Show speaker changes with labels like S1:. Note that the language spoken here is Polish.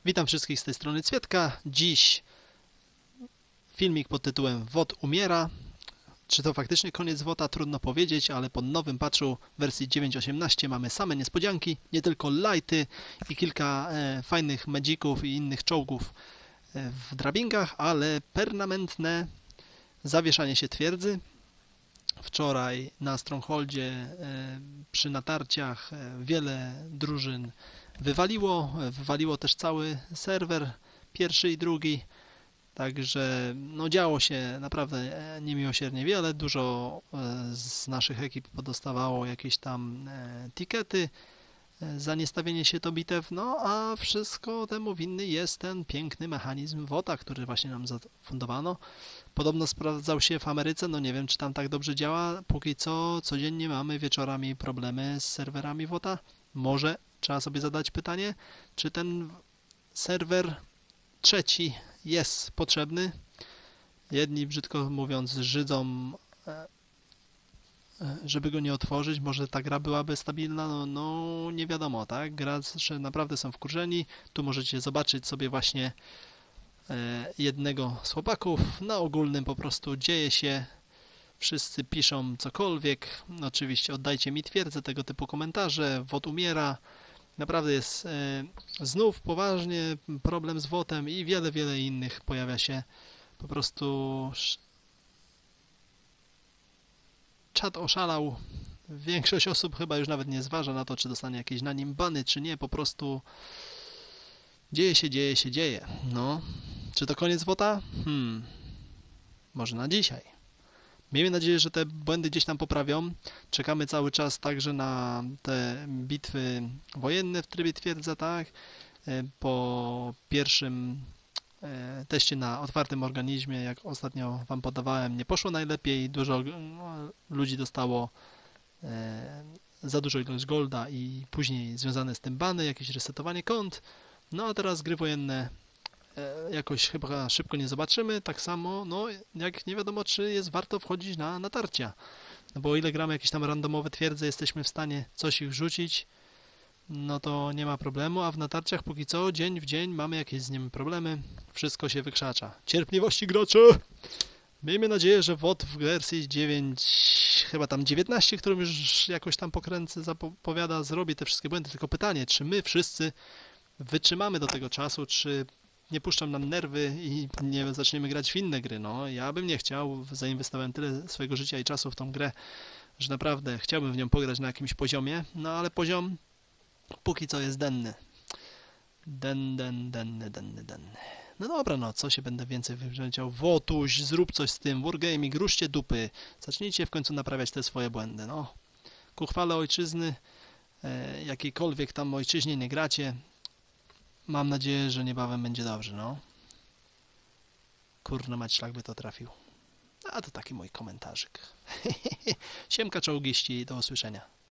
S1: Witam wszystkich z tej strony Cwietka. Dziś filmik pod tytułem WOT umiera. Czy to faktycznie koniec WOT-a? Trudno powiedzieć, ale po nowym patchu wersji 9.18 mamy same niespodzianki, nie tylko lighty i kilka fajnych magików i innych czołgów w drabingach, ale permanentne zawieszanie się twierdzy. Wczoraj na Strongholdzie przy natarciach wiele drużyn wywaliło też cały serwer, pierwszy i drugi, także no działo się naprawdę niemiłosiernie wiele, dużo z naszych ekip podostawało jakieś tam tikety za niestawienie się do bitew, no a wszystko temu winny jest ten piękny mechanizm WOT-a, który właśnie nam zafundowano. Podobno sprawdzał się w Ameryce, no nie wiem czy tam tak dobrze działa, póki co codziennie mamy wieczorami problemy z serwerami WOT-a. Może trzeba sobie zadać pytanie, czy ten serwer trzeci jest potrzebny. Jedni, brzydko mówiąc, żydzą, żeby go nie otworzyć. Może ta gra byłaby stabilna, no nie wiadomo, tak? Gracze naprawdę są wkurzeni. Tu możecie zobaczyć sobie właśnie jednego z chłopaków. Na ogólnym po prostu dzieje się, wszyscy piszą cokolwiek. Oczywiście oddajcie mi twierdzę, tego typu komentarze. WOT umiera. Naprawdę jest znów poważnie problem z WOT-em i wiele innych pojawia się. Po prostu czat oszalał. Większość osób chyba już nawet nie zważa na to, czy dostanie jakieś na nim bany, czy nie. Po prostu dzieje. No. Czy to koniec WOT-a? Może na dzisiaj. Miejmy nadzieję, że te błędy gdzieś tam poprawią. Czekamy cały czas także na te bitwy wojenne w trybie twierdza, tak? Po pierwszym teście na otwartym organizmie, jak ostatnio Wam podawałem, nie poszło najlepiej. Dużo ludzi dostało za dużo ilość golda i później związane z tym bany, jakieś resetowanie kont. No a teraz gry wojenne jakoś chyba szybko nie zobaczymy. Tak samo, no jak nie wiadomo, czy jest warto wchodzić na natarcia. No bo o ile gramy jakieś tam randomowe twierdze, jesteśmy w stanie coś ich wrzucić, no to nie ma problemu, a w natarciach póki co, dzień w dzień mamy jakieś z nim problemy. Wszystko się wykrzacza. Cierpliwości gracze! Miejmy nadzieję, że WOT w wersji 9, chyba tam 19, którą już jakoś tam pokręcę, zapowiada, zrobi te wszystkie błędy. Tylko pytanie, czy my wszyscy wytrzymamy do tego czasu, czy nie puszczą nam nerwy i nie zaczniemy grać w inne gry. No, ja bym nie chciał, zainwestowałem tyle swojego życia i czasu w tą grę, że naprawdę chciałbym w nią pograć na jakimś poziomie, no ale poziom póki co jest denny. Denny. No dobra, no co się będę więcej wziął? Wotuś, zrób coś z tym, Wargaming, ruszcie dupy, zacznijcie w końcu naprawiać te swoje błędy, no. Ku chwale ojczyzny, jakiejkolwiek tam ojczyźnie nie gracie, mam nadzieję, że niebawem będzie dobrze, no. Kurno mać, szlak by to trafił. A to taki mój komentarzyk. Siemka czołgiści, do usłyszenia.